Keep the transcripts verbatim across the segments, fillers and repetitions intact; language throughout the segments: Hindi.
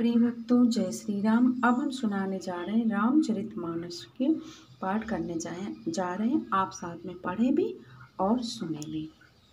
प्रिय भक्तों, जय श्री राम। अब हम सुनाने जा रहे हैं रामचरितमानस के पाठ करने जाए जा रहे हैं। आप साथ में पढ़ें भी और सुने भी।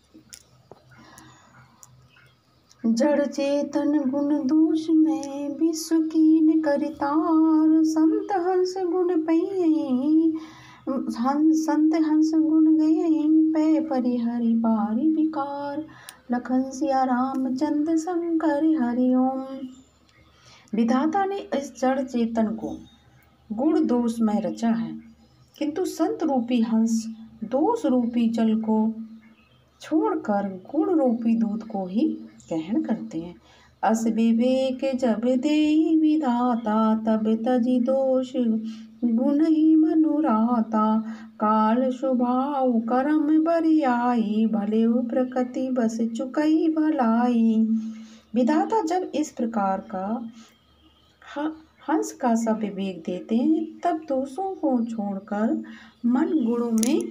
जड़ चेतन गुण दोष में विश्व कीन करितार, संत हंस गुण पई हंस संत हंस गुण गई पै परिहरि बारी विकार, लखन सिया रामचंद्र शंकर हरिओम। विधाता ने इस जड़ चेतन को गुण दोष में रचा है, किंतु संत रूपी हंस दोष रूपी जल को छोड़कर गुण रूपी दूध को ही ग्रहण करते हैं। अस विवेक जब देई विधाता, तब तजी दोष गुण ही मनुराता, काल स्वभाव कर्म बरियाई, भले प्रकृति बस चुकई भलाई। विधाता जब इस प्रकार का हंस का सा विवेक देते हैं, तब दोषों को छोड़कर मन गुणों में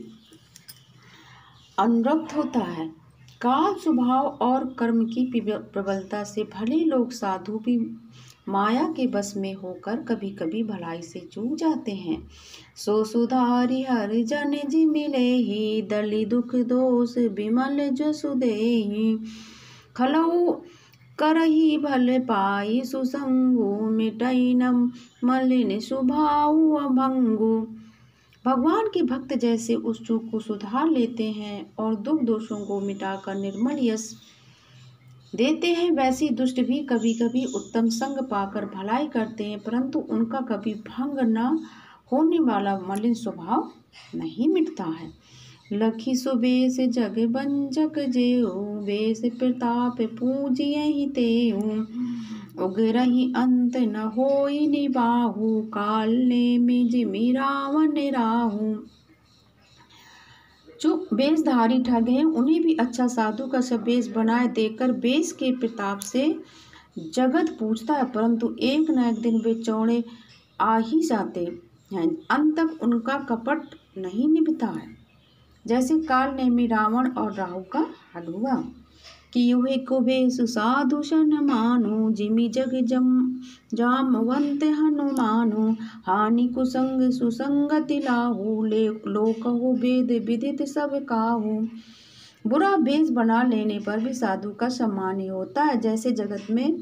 अनुरक्त होता है। काल स्वभाव और कर्म की प्रबलता से भले लोग साधु भी माया के बस में होकर कभी कभी भलाई से चूक जाते हैं। सो सुधारी हर जन जी मिले ही, दली दुख दोष विमल जसु देहि, खलऊ करही भल पाई सुसंगु, मिटई न मलिन स्वभाव अभंगु। भगवान के भक्त जैसे उस चूक को सुधार लेते हैं और दुख दोषों को मिटाकर निर्मल यश देते हैं, वैसे दुष्ट भी कभी कभी उत्तम संग पाकर भलाई करते हैं, परंतु उनका कभी भंग न होने वाला मलिन स्वभाव नहीं मिटता है। लखी सुबेश जग बंजक जेऊ, बेस प्रताप पूजियहि तेऊ, उगरहि अंत न होई निबाहु, काल ने मिजिमि रावण राहु। जो बेशधारी ठग हैं, उन्हें भी अच्छा साधु का सब बेश बनाए देकर बेश के प्रताप से जगत पूछता है, परंतु एक न एक दिन वे चौड़े आ ही जाते हैं, अंत तक उनका कपट नहीं निभता है। जैसे काल नेमि रावण और राहु का हल हुआ कि युहे को बेसु साधु सन मानो, जिमि जग जम जामवंत हनुमानो, हानि कुसंग सुसंगति लाहु, ले लोकहु वेद विदित सब काहू। बुरा बेस बना लेने पर भी साधु का सम्मान ही होता है। जैसे जगत में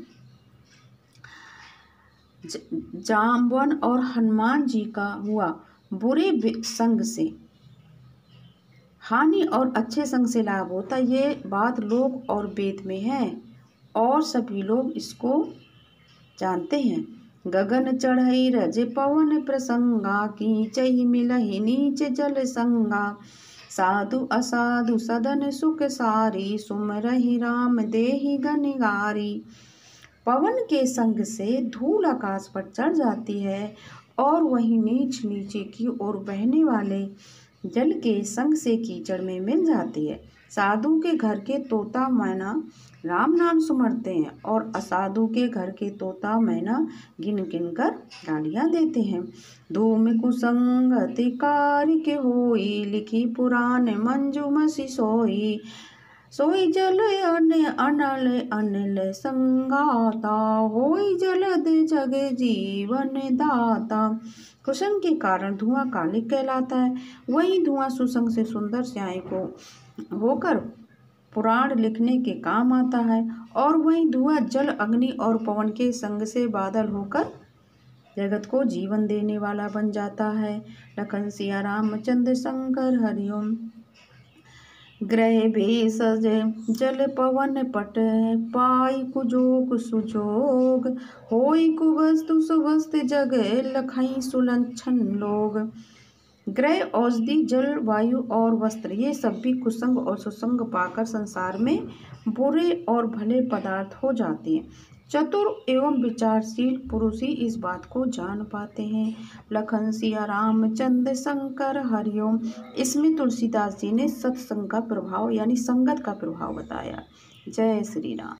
जामवन और हनुमान जी का हुआ, बुरे संग से हानि और अच्छे संग से लाभ होता, ये बात लोक और वेद में है और सभी लोग इसको जानते हैं। गगन चढ़ई रज पवन प्रसंगा, कीचहि मिलहि नीच जल संगा, साधु असाधु सदन सुख सारी, सुमरहि राम देहि गनिगारी। पवन के संग से धूल आकाश पर चढ़ जाती है और वही नीच नीचे की ओर बहने वाले जल के संग से कीचड़ में मिल जाती है। साधु के घर के तोता मैना राम नाम सुमरते हैं और असाधु के घर के तोता मैना गिन गिन कर गालियाँ देते हैं। धूम कुसंगति कार्य के होई, लिखी पुराण मंजू मसी सोई, सोई जल अन अनल अनल संगाता, होई जलद जग जीवन दाता। कुसंग के कारण धुआं कालिक कहलाता है, वही धुआं सुसंग से सुंदर स्याही को होकर पुराण लिखने के काम आता है, और वही धुआं जल अग्नि और पवन के संग से बादल होकर जगत को जीवन देने वाला बन जाता है। लखन सिया रामचंद्र शंकर हरिओम। ग्रह भेषज जल पवन पट, पाई कुजोग सुजोग, होई कुवस्तु सुवस्त जग, लखई सुलक्षण लोग। ग्रह, औषधि, जल, वायु और वस्त्र, ये सब भी कुसंग और सुसंग पाकर संसार में बुरे और भले पदार्थ हो जाते हैं। चतुर एवं विचारशील पुरुष ही इस बात को जान पाते हैं। लखन सिया रामचंद्र शंकर हरिओम। इसमें तुलसीदास जी ने सत्संग का प्रभाव यानी संगत का प्रभाव बताया। जय श्री राम।